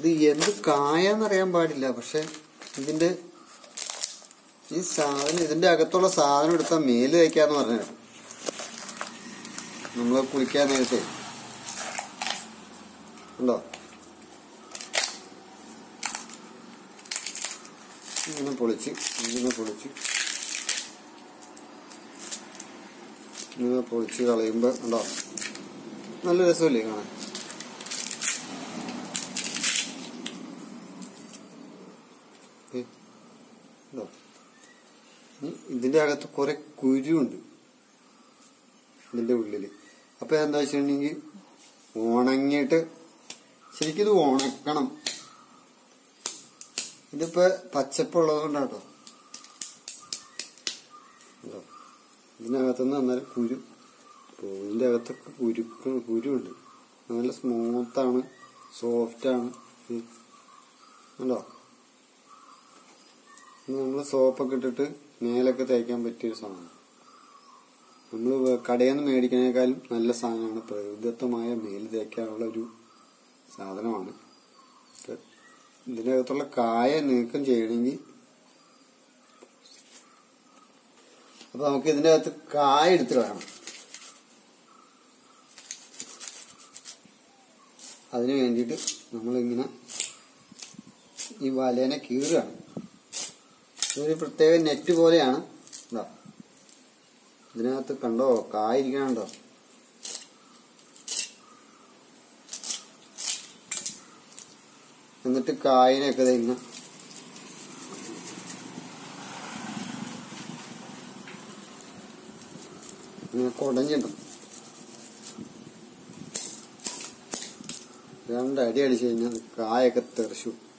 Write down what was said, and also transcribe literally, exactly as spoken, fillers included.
ഇത് എന്ത് കായാന്നറിയാൻ പാടില്ല. പക്ഷെ ഇതിന്റെ ഈ സാധനം, ഇതിന്റെ അകത്തുള്ള സാധനം എടുത്താൽ മേല് തേക്കാന്ന് പറഞ്ഞു. നമ്മള് കുളിക്കാൻ നേരത്തെ ഉണ്ടോ ഇങ്ങനെ പൊളിച്ച് ഇങ്ങനെ പൊളിച്ച് ഇങ്ങനെ പൊളിച്ച് കളയുമ്പോ ഉണ്ടോ നല്ല രസമല്ലേ കാണാൻ. ഇതിന്റെ അകത്ത് കുറെ കുരുണ്ട് ഇതിന്റെ ഉള്ളില്. അപ്പൊ എന്താ വെച്ചിട്ടുണ്ടെങ്കിൽ ഉണങ്ങിയിട്ട് ശരിക്കും ഇത് ഉണക്കണം. ഇതിപ്പോ പച്ചപ്പുള്ളത് കൊണ്ടാട്ടോ. ഇതിനകത്തുനിന്ന് അന്നേരം കുരു പോകും. ഇതിന്റെ അകത്തൊക്കെ കുരു കുരുണ്ട്. നല്ല സ്മൂത്താണ്, സോഫ്റ്റാണ്. ഉണ്ടോ? നമ്മള് സോപ്പൊക്കെ ഇട്ടിട്ട് മേലൊക്കെ തേക്കാൻ പറ്റിയൊരു സാധനം. നമ്മള് കടയിൽ നിന്ന് മേടിക്കുന്നതിനേക്കാളും നല്ല സാധനമാണ്. പ്രകൃതിദത്തമായ മേല് തേക്കാനുള്ള ഒരു സാധനമാണ്. ഇതിനകത്തുള്ള കായ നീക്കം ചെയ്യണമെങ്കിൽ അപ്പൊ നമുക്ക് ഇതിന്റെ അകത്ത് കായ എടുത്ത് വേണം. അതിന് വേണ്ടിയിട്ട് നമ്മളിങ്ങനെ ഈ വലേനെ കീറുകയാണ്. ഇതൊരു പ്രത്യേക നെറ്റ് പോലെയാണ്. ഇതാ ഇതിനകത്ത് കണ്ടോ കായ ഇരിക്കണുണ്ടോ? എന്നിട്ട് കായനെയൊക്കെ ഇങ്ങനെ ഇങ്ങനെ കുടഞ്ഞിട്ടും രണ്ടടി അടിച്ചു കഴിഞ്ഞാൽ കായൊക്കെ തെറിച്ചു.